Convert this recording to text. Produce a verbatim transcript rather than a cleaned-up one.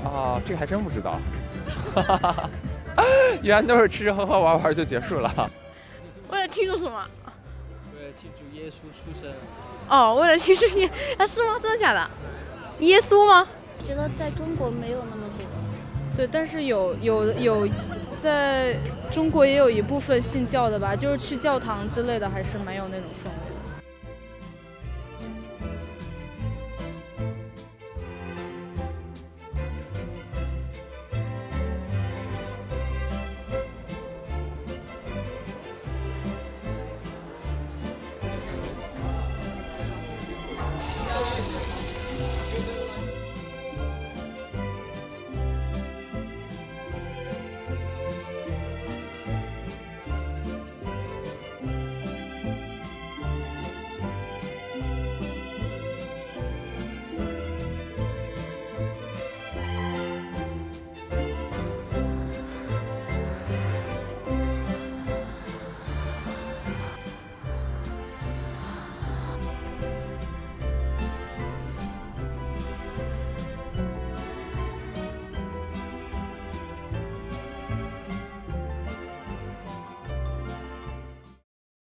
哦，这个还真不知道。原来都是吃吃喝喝玩玩就结束了。 为了庆祝什么？ 为了庆祝耶稣出生。 哦，为了庆祝耶，啊是吗？真的假的？耶稣吗？ 我觉得在中国没有那么多。 对，但是有有有，在中国也有一部分信教的吧，就是去教堂之类的，还是蛮有那种氛围。